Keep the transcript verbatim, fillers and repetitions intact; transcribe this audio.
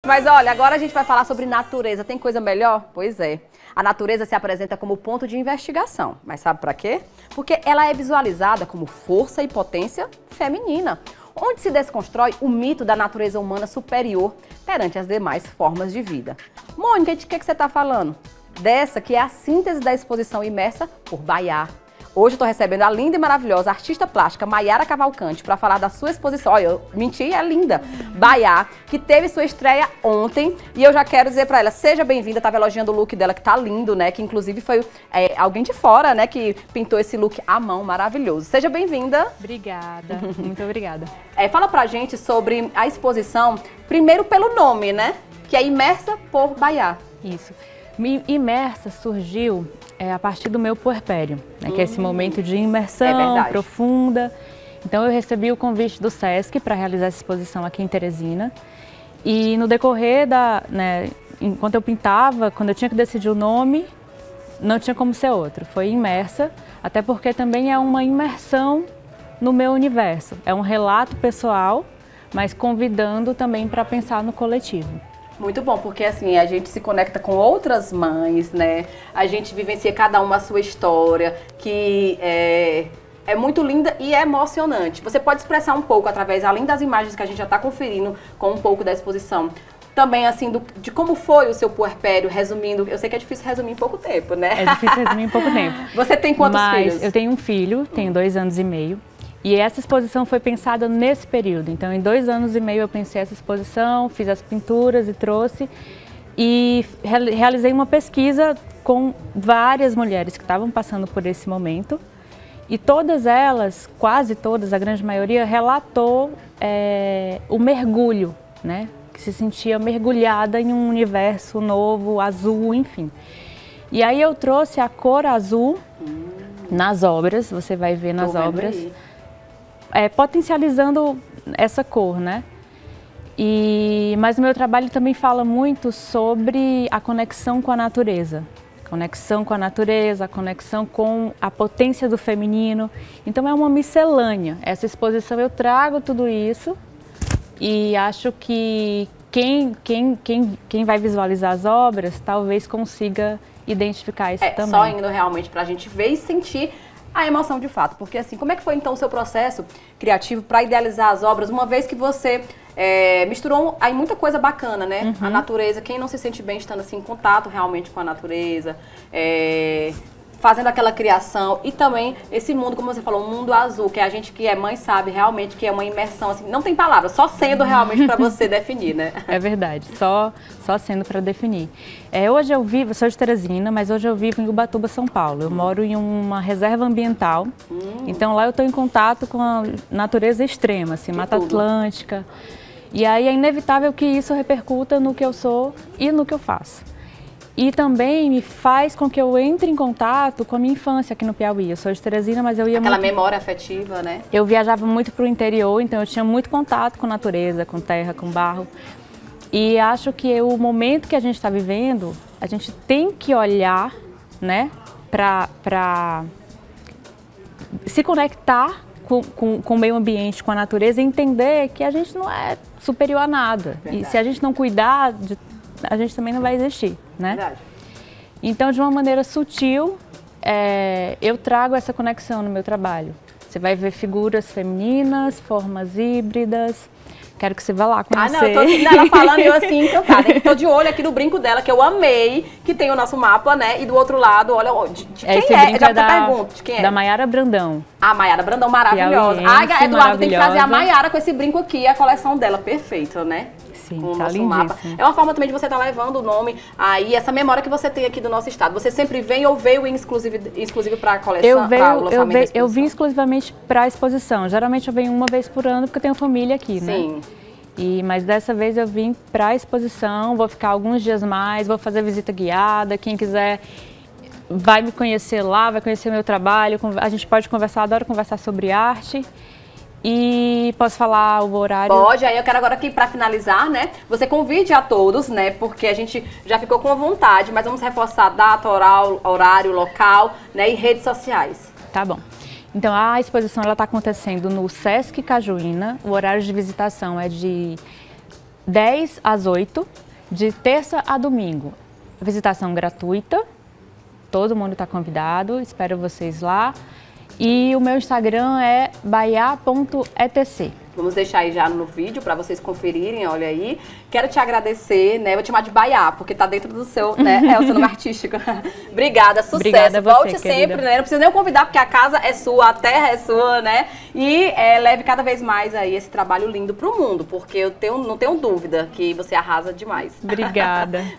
Mas olha, agora a gente vai falar sobre natureza. Tem coisa melhor? Pois é. A natureza se apresenta como ponto de investigação. Mas sabe para quê? Porque ela é visualizada como força e potência feminina, onde se desconstrói o mito da natureza humana superior perante as demais formas de vida. Mônica, de que, que você está falando? Dessa que é a síntese da exposição imersa por Bayard. Hoje eu estou recebendo a linda e maravilhosa artista plástica Mayara Cavalcante para falar da sua exposição. Olha, eu menti, é linda. Bayard, que teve sua estreia ontem. E eu já quero dizer para ela, seja bem-vinda. Estava elogiando o look dela, que tá lindo, né? Que inclusive foi é, alguém de fora, né? Que pintou esse look à mão, maravilhoso. Seja bem-vinda. Obrigada, muito obrigada. É, fala pra gente sobre a exposição, primeiro pelo nome, né? Que é Imersa por Bayard. Isso. Imersa surgiu é, a partir do meu puerpério, né, hum. que é esse momento de imersão é profunda. Então eu recebi o convite do Sesc para realizar essa exposição aqui em Teresina. E no decorrer da, né, enquanto eu pintava, quando eu tinha que decidir o nome, não tinha como ser outro. Foi Imersa, até porque também é uma imersão no meu universo. É um relato pessoal, mas convidando também para pensar no coletivo. Muito bom, porque assim, a gente se conecta com outras mães, né? A gente vivencia cada uma a sua história, que é, é muito linda e é emocionante. Você pode expressar um pouco, através, além das imagens que a gente já está conferindo, com um pouco da exposição, também assim, do, de como foi o seu puerpério, resumindo. Eu sei que é difícil resumir em pouco tempo, né? É difícil resumir em pouco tempo. Você tem quantos Mas filhos? Eu tenho um filho, tenho dois anos e meio. E essa exposição foi pensada nesse período. Então, em dois anos e meio eu pensei essa exposição, fiz as pinturas e trouxe. E realizei uma pesquisa com várias mulheres que estavam passando por esse momento. E todas elas, quase todas, a grande maioria, relatou é, o mergulho, né? Que se sentia mergulhada em um universo novo, azul, enfim. E aí eu trouxe a cor azul hum. nas obras, você vai ver nas obras. Aí. É, potencializando essa cor, né? E, mas o meu trabalho também fala muito sobre a conexão com a natureza. Conexão com a natureza, a conexão com a potência do feminino. Então é uma miscelânea. Essa exposição eu trago tudo isso e acho que quem, quem, quem, quem vai visualizar as obras talvez consiga identificar isso é, também. Só indo realmente para a gente ver e sentir a emoção de fato, porque assim, como é que foi então o seu processo criativo para idealizar as obras, uma vez que você é, misturou aí muita coisa bacana, né? Uhum. A natureza, quem não se sente bem estando assim em contato realmente com a natureza, é, fazendo aquela criação e também esse mundo, como você falou, um mundo azul, que a gente que é mãe sabe realmente que é uma imersão, assim, não tem palavras, só sendo realmente para você definir, né? É verdade, só, só sendo para definir. É, hoje eu vivo, eu sou de Teresina, mas hoje eu vivo em Ubatuba, São Paulo. Eu hum. moro em uma reserva ambiental, hum. então lá eu estou em contato com a natureza extrema, assim, Mata Atlântica. E aí é inevitável que isso repercuta no que eu sou e no que eu faço. E também me faz com que eu entre em contato com a minha infância aqui no Piauí. Eu sou de Teresina, mas eu ia Aquela muito... memória afetiva, né? Eu viajava muito para o interior, então eu tinha muito contato com natureza, com terra, com barro. E acho que o momento que a gente está vivendo, a gente tem que olhar, né, para para se conectar com, com, com o meio ambiente, com a natureza e entender que a gente não é superior a nada. Verdade. E se a gente não cuidar de a gente também não vai existir, né? Verdade. Então, de uma maneira sutil, é, eu trago essa conexão no meu trabalho. Você vai ver figuras femininas, formas híbridas. Quero que você vá lá conhecer. Ah, não, eu tô assim, ela falando e eu assim, encantada. Eu tô de olho aqui no brinco dela, que eu amei, que tem o nosso mapa, né? E do outro lado, olha, de, de quem Esse é? Brinco Já é da, pergunto, de quem é? Da Mayara Brandão. A Mayara Brandão, maravilhosa. Ai, Eduardo, tem que trazer a Mayara com esse brinco aqui, a coleção dela, perfeita, né? Sim, com o tá nosso lindíssimo. mapa. É uma forma também de você estar tá levando o nome aí, essa memória que você tem aqui do nosso estado. Você sempre vem ou veio exclusivo para a coleção? Eu, veio, eu, veio, eu vim exclusivamente para a exposição. Geralmente eu venho uma vez por ano porque eu tenho família aqui, né? Sim. E, mas dessa vez eu vim para a exposição, vou ficar alguns dias mais, vou fazer visita guiada. Quem quiser vai me conhecer lá, vai conhecer o meu trabalho. A gente pode conversar, adoro conversar sobre arte. E posso falar o horário? Pode, aí eu quero agora aqui para finalizar, né? Você convide a todos, né? Porque a gente já ficou com vontade, mas vamos reforçar data, horário, horário, local, né? E redes sociais. Tá bom. Então a exposição ela está acontecendo no Sesc Cajuína. O horário de visitação é de dez às oito, de terça a domingo. Visitação gratuita, todo mundo está convidado, espero vocês lá. E o meu Instagram é baiá ponto e t c. Vamos deixar aí já no vídeo para vocês conferirem, olha aí. Quero te agradecer, né? Vou te chamar de Baiá, porque tá dentro do seu, né? É o seu nome artístico. Obrigada, sucesso. Obrigada a você, volte sempre, querida. Né? Não precisa nem convidar, porque a casa é sua, a terra é sua, né? E é, leve cada vez mais aí esse trabalho lindo pro mundo, porque eu tenho, não tenho dúvida que você arrasa demais. Obrigada.